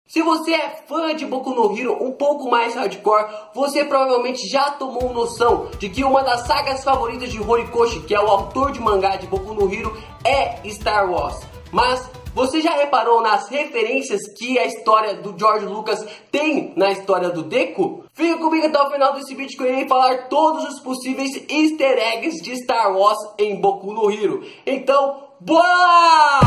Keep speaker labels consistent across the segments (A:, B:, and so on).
A: Se você é fã de Boku no Hero um pouco mais hardcore, você provavelmente já tomou noção de que uma das sagas favoritas de Horikoshi, que é o autor de mangá de Boku no Hero, é Star Wars. Mas você já reparou nas referências que a história do George Lucas tem na história do Deku? Fica comigo até o final desse vídeo que eu irei falar todos os possíveis easter eggs de Star Wars em Boku no Hero. Então, bora lá!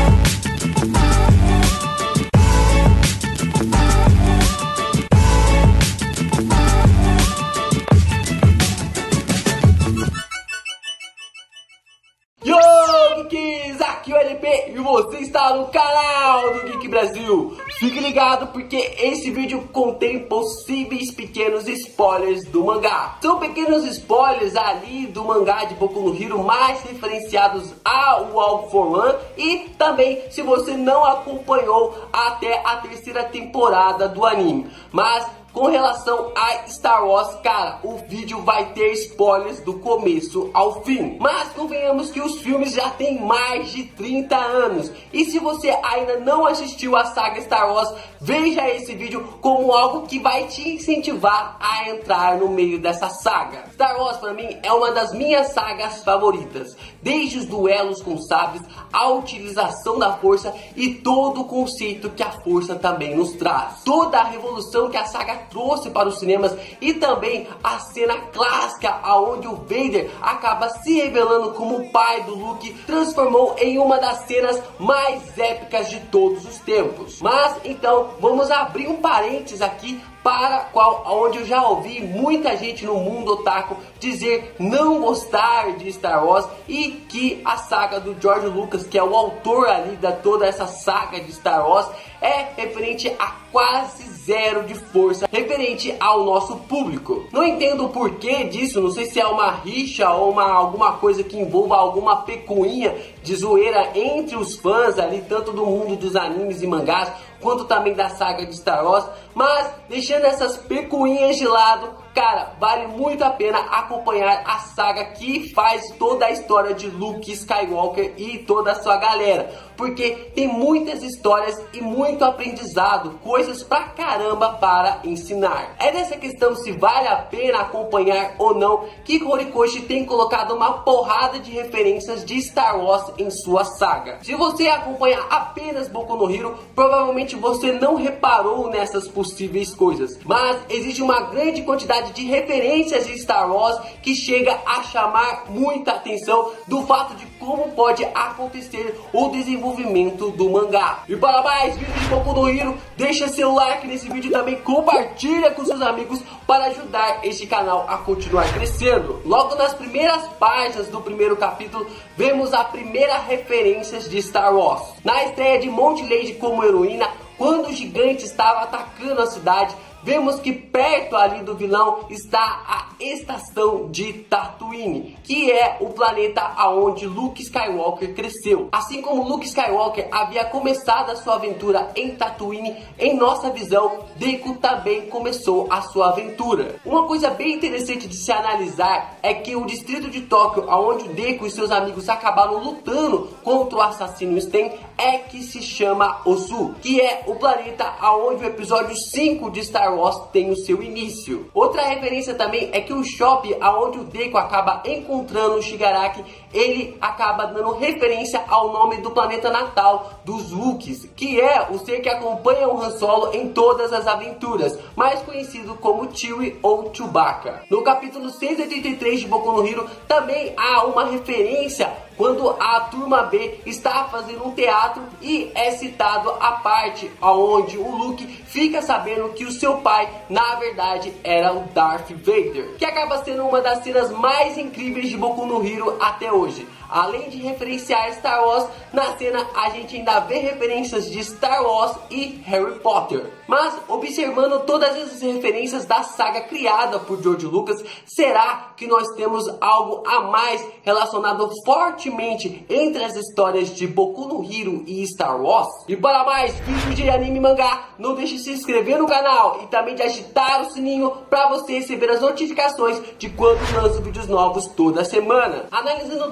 A: Yo, Geeks! Aqui é o LP e você está no canal do Geek Brasil. Fique ligado porque esse vídeo contém possíveis pequenos spoilers do mangá. São pequenos spoilers ali do mangá de Boku no Hero, mais referenciados ao All For One. E também se você não acompanhou até a terceira temporada do anime. Mas com relação a Star Wars, cara, o vídeo vai ter spoilers do começo ao fim. Mas convenhamos que os filmes já têm mais de 30 anos. E se você ainda não assistiu a saga Star Wars, veja esse vídeo como algo que vai te incentivar a entrar no meio dessa saga. Star Wars para mim é uma das minhas sagas favoritas. Desde os duelos com sabres, a utilização da força e todo o conceito que a força também nos traz. Toda a revolução que a saga trouxe para os cinemas e também a cena clássica onde o Vader acaba se revelando como o pai do Luke, transformou em uma das cenas mais épicas de todos os tempos. Mas então vamos abrir um parênteses aqui para onde eu já ouvi muita gente no mundo otaku dizer não gostar de Star Wars e que a saga do George Lucas, que é o autor ali da toda essa saga de Star Wars, é referente a quase zero de força referente ao nosso público. Não entendo o porquê disso, não sei se é uma rixa ou alguma coisa que envolva alguma pecuinha de zoeira entre os fãs ali, tanto do mundo dos animes e mangás, quanto também da saga de Star Wars. Mas deixando essas pecuinhas de lado, cara, vale muito a pena acompanhar a saga que faz toda a história de Luke Skywalker e toda a sua galera, porque tem muitas histórias e muito aprendizado, coisas pra caramba para ensinar. É dessa questão se vale a pena acompanhar ou não que Horikoshi tem colocado uma porrada de referências de Star Wars em sua saga. Se você acompanha apenas Boku no Hero, provavelmente você não reparou nessas possíveis coisas, mas existe uma grande quantidade de referências de Star Wars que chega a chamar muita atenção do fato de como pode acontecer o desenvolvimento do mangá. E para mais vídeos de Boku no Hero, deixa seu like nesse vídeo e também compartilha com seus amigos para ajudar este canal a continuar crescendo. Logo nas primeiras páginas do primeiro capítulo, vemos a primeira referência de Star Wars. Na estreia de Monty Lady como heroína, quando o gigante estava atacando a cidade, vemos que perto ali do vilão está a estação de Tatooine, que é o planeta aonde Luke Skywalker cresceu. Assim como Luke Skywalker havia começado a sua aventura em Tatooine, em nossa visão, Deku também começou a sua aventura. Uma coisa bem interessante de se analisar é que o distrito de Tóquio, aonde o Deku e seus amigos acabaram lutando contra o assassino Sten, é que se chama Osu, que é o planeta aonde o episódio 5 de Star Wars tem o seu início. Outra referência também é que o shopping aonde o Deku acaba encontrando o Shigaraki, ele acaba dando referência ao nome do planeta natal dos Wookiees, que é o ser que acompanha o Han Solo em todas as aventuras, mais conhecido como Chewie ou Chewbacca. No capítulo 183 de Boku no Hero também há uma referência quando a turma B está fazendo um teatro e é citado a parte onde o Luke fica sabendo que o seu pai, na verdade, era o Darth Vader, que acaba sendo uma das cenas mais incríveis de Boku no Hero até hoje. Além de referenciar Star Wars, na cena a gente ainda vê referências de Star Wars e Harry Potter. Mas, observando todas essas referências da saga criada por George Lucas, será que nós temos algo a mais relacionado fortemente entre as histórias de Boku no Hero e Star Wars? E para mais vídeos de anime e mangá, não deixe de se inscrever no canal e também de agitar o sininho para você receber as notificações de quando lanço vídeos novos toda semana. Analisando toda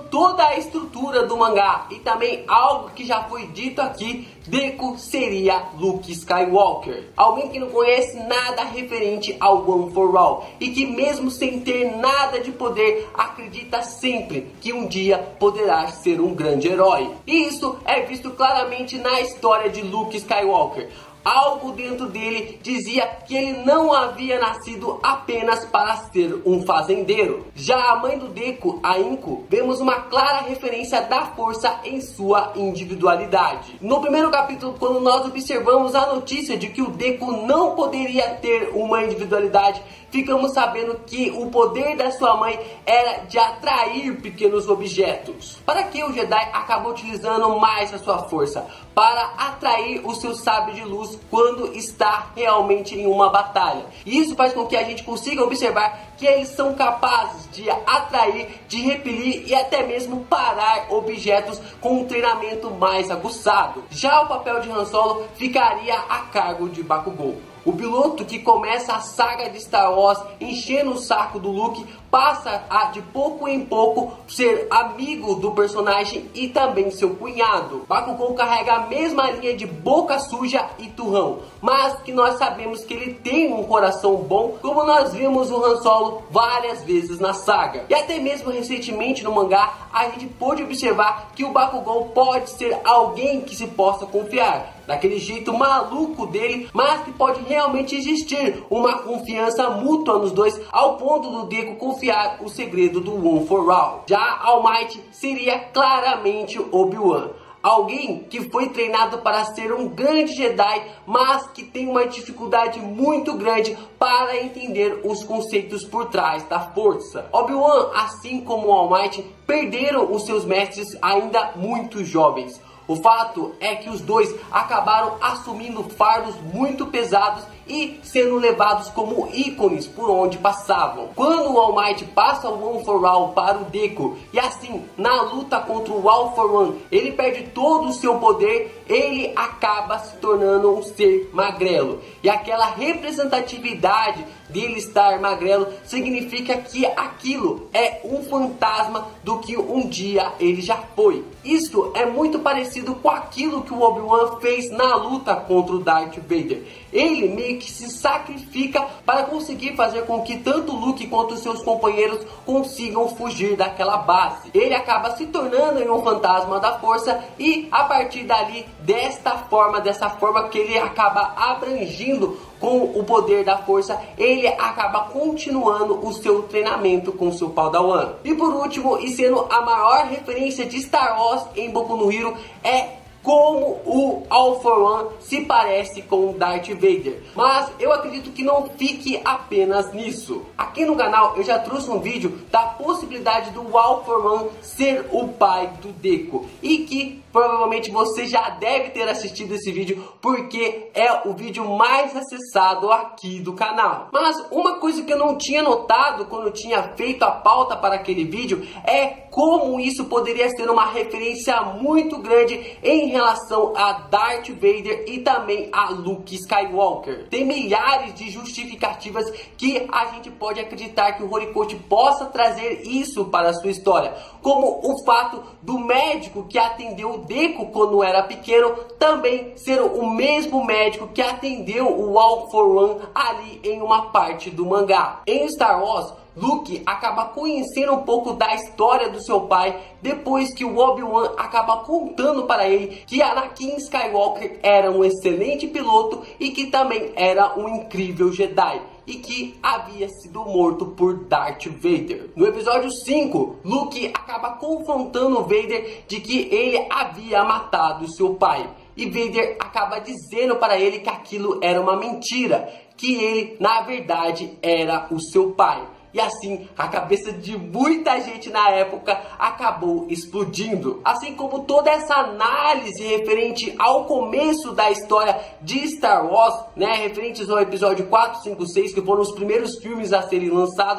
A: toda a estrutura do mangá e também algo que já foi dito aqui, Deku seria Luke Skywalker. Alguém que não conhece nada referente ao One for All e que mesmo sem ter nada de poder, acredita sempre que um dia poderá ser um grande herói. E isso é visto claramente na história de Luke Skywalker. Algo dentro dele dizia que ele não havia nascido apenas para ser um fazendeiro. Já a mãe do Deku, a Inko, vemos uma clara referência da força em sua individualidade. No primeiro capítulo, quando nós observamos a notícia de que o Deku não poderia ter uma individualidade, ficamos sabendo que o poder da sua mãe era de atrair pequenos objetos. Para que o Jedi acaba utilizando mais a sua força? Para atrair o seu sábio de luz quando está realmente em uma batalha. E isso faz com que a gente consiga observar que eles são capazes de atrair, de repelir e até mesmo parar objetos com um treinamento mais aguçado. Já o papel de Han Solo ficaria a cargo de Bakugou. O piloto que começa a saga de Star Wars enchendo o saco do Luke passa a, de pouco em pouco, ser amigo do personagem e também seu cunhado. Bakugou carrega a mesma linha de boca suja e turrão, mas que nós sabemos que ele tem um coração bom, como nós vimos o Han Solo várias vezes na saga. E até mesmo recentemente no mangá, a gente pôde observar que o Bakugou pode ser alguém que se possa confiar. Daquele jeito maluco dele, mas que pode realmente existir uma confiança mútua nos dois, ao ponto do Deku confiar o segredo do One for All. Já All Might seria claramente Obi-Wan. Alguém que foi treinado para ser um grande Jedi, mas que tem uma dificuldade muito grande para entender os conceitos por trás da força. Obi-Wan, assim como All Might, perderam os seus mestres ainda muito jovens. O fato é que os dois acabaram assumindo fardos muito pesados e sendo levados como ícones por onde passavam. Quando o All Might passa o One for All para o Deku e assim, na luta contra o All for One, ele perde todo o seu poder, ele acaba se tornando um ser magrelo. E aquela representatividade dele estar magrelo significa que aquilo é um fantasma do que um dia ele já foi. Isso é muito parecido com aquilo que o Obi-Wan fez na luta contra o Darth Vader. Ele meio que se sacrifica para conseguir fazer com que tanto Luke quanto seus companheiros consigam fugir daquela base. Ele acaba se tornando em um fantasma da força e a partir dali, dessa forma que ele acaba abrangindo com o poder da força, ele acaba continuando o seu treinamento com seu Padawan. E por último, e sendo a maior referência de Star Wars em Boku no Hero, é como o All for One se parece com o Darth Vader. Mas eu acredito que não fique apenas nisso. Aqui no canal eu já trouxe um vídeo da possibilidade do All for One ser o pai do Deku, e que provavelmente você já deve ter assistido esse vídeo, porque é o vídeo mais acessado aqui do canal. Mas uma coisa que eu não tinha notado quando eu tinha feito a pauta para aquele vídeo é como isso poderia ser uma referência muito grande em relação a Darth Vader e também a Luke Skywalker. Tem milhares de justificativas que a gente pode acreditar que o Horikoshi possa trazer isso para a sua história, como o fato do médico que atendeu o Deku quando era pequeno também ser o mesmo médico que atendeu o All for One ali em uma parte do mangá. Em Star Wars, Luke acaba conhecendo um pouco da história do seu pai depois que o Obi-Wan acaba contando para ele que Anakin Skywalker era um excelente piloto e que também era um incrível Jedi e que havia sido morto por Darth Vader. No episódio 5, Luke acaba confrontando o Vader de que ele havia matado seu pai. E Vader acaba dizendo para ele que aquilo era uma mentira, que ele na verdade era o seu pai. E assim, a cabeça de muita gente na época acabou explodindo. Assim como toda essa análise referente ao começo da história de Star Wars, né, referentes ao episódio 4, 5, 6, que foram os primeiros filmes a serem lançados,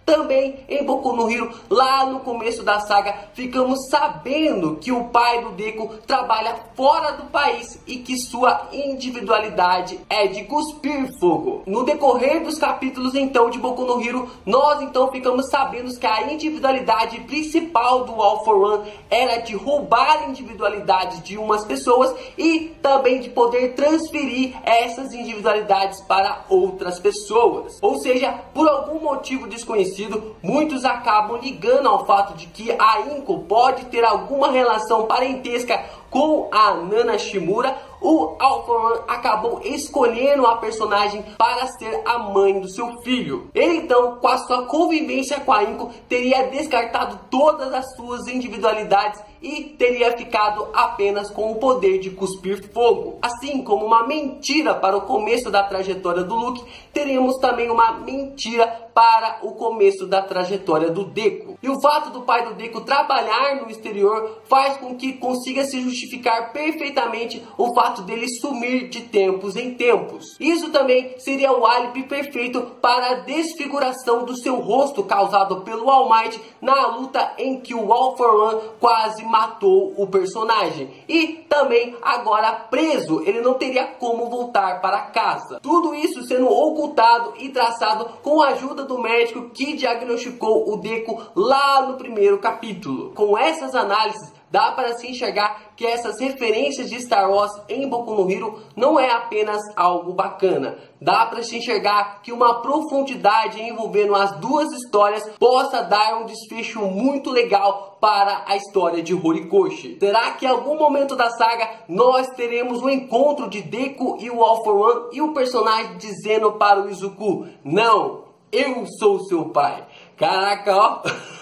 A: Também em Boku no Hero, lá no começo da saga, ficamos sabendo que o pai do Deku trabalha fora do país e que sua individualidade é de cuspir fogo. No decorrer dos capítulos então de Boku no Hero, nós então ficamos sabendo que a individualidade principal do All for One era de roubar a individualidade de umas pessoas e também de poder transferir essas individualidades para outras pessoas. Ou seja, por algum motivo desconhecido, muitos acabam ligando ao fato de que a Inko pode ter alguma relação parentesca com a Nana Shimura. O All for One acabou escolhendo a personagem para ser a mãe do seu filho. Ele então, com a sua convivência com a Inko, teria descartado todas as suas individualidades e teria ficado apenas com o poder de cuspir fogo. Assim como uma mentira para o começo da trajetória do Luke, teremos também uma mentira para o começo da trajetória do Deku. E o fato do pai do Deku trabalhar no exterior faz com que consiga se justificar perfeitamente o fato dele sumir de tempos em tempos. Isso também seria o álibi perfeito para a desfiguração do seu rosto causado pelo All Might na luta em que o All for One quase matou o personagem. E também agora preso, ele não teria como voltar para casa. Tudo isso sendo ocultado e traçado com a ajuda do médico que diagnosticou o Deku lá no primeiro capítulo. Com essas análises, dá para se enxergar que essas referências de Star Wars em Boku no Hero não é apenas algo bacana. Dá para se enxergar que uma profundidade envolvendo as duas histórias possa dar um desfecho muito legal para a história de Horikoshi. Será que em algum momento da saga nós teremos o encontro de Deku e o All for One e o personagem dizendo para o Izuku: não, eu sou seu pai? Caraca, ó,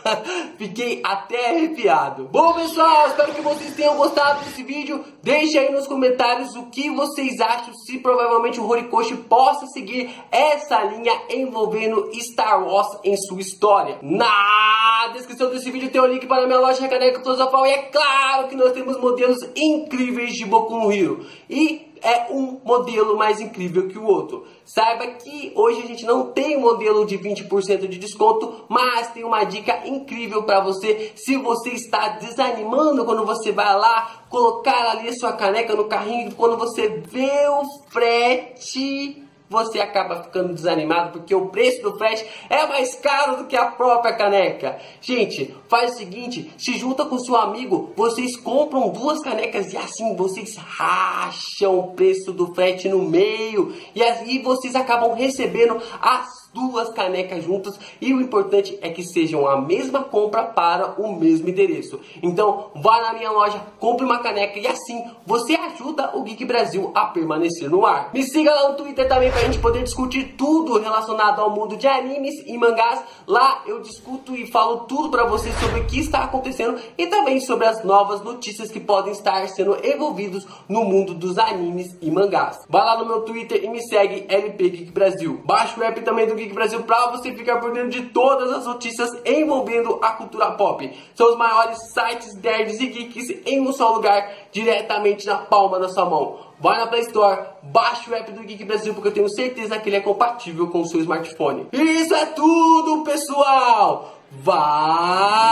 A: fiquei até arrepiado. Bom, pessoal, espero que vocês tenham gostado desse vídeo. Deixe aí nos comentários o que vocês acham, se provavelmente o Horikoshi possa seguir essa linha envolvendo Star Wars em sua história. Na descrição desse vídeo tem o link para a minha loja Caneca Filosofal e é claro que nós temos modelos incríveis de Boku no Hero. E é um modelo mais incrível que o outro. Saiba que hoje a gente não tem modelo de 20% de desconto, mas tem uma dica incrível para você. Se você está desanimando quando você vai lá colocar ali a sua caneca no carrinho e quando você vê o frete, você acaba ficando desanimado porque o preço do frete é mais caro do que a própria caneca. Gente, faz o seguinte, se junta com seu amigo, vocês compram duas canecas e assim vocês racham o preço do frete no meio. E aí vocês acabam recebendo as duas canecas juntas e o importante é que sejam a mesma compra para o mesmo endereço. Então vá na minha loja, compre uma caneca e assim você ajuda o Geek Brasil a permanecer no ar. Me siga lá no Twitter também pra gente poder discutir tudo relacionado ao mundo de animes e mangás. Lá eu discuto e falo tudo pra vocês sobre o que está acontecendo e também sobre as novas notícias que podem estar sendo envolvidos no mundo dos animes e mangás. Vai lá no meu Twitter e me segue, LP Geek Brasil. Baixa o app também do Geek Brasil para você ficar por dentro de todas as notícias envolvendo a cultura pop. São os maiores sites nerds e geeks em um só lugar, diretamente na palma da sua mão. Vai na Play Store, baixa o app do Geek Brasil porque eu tenho certeza que ele é compatível com o seu smartphone. E isso é tudo, pessoal! Vai!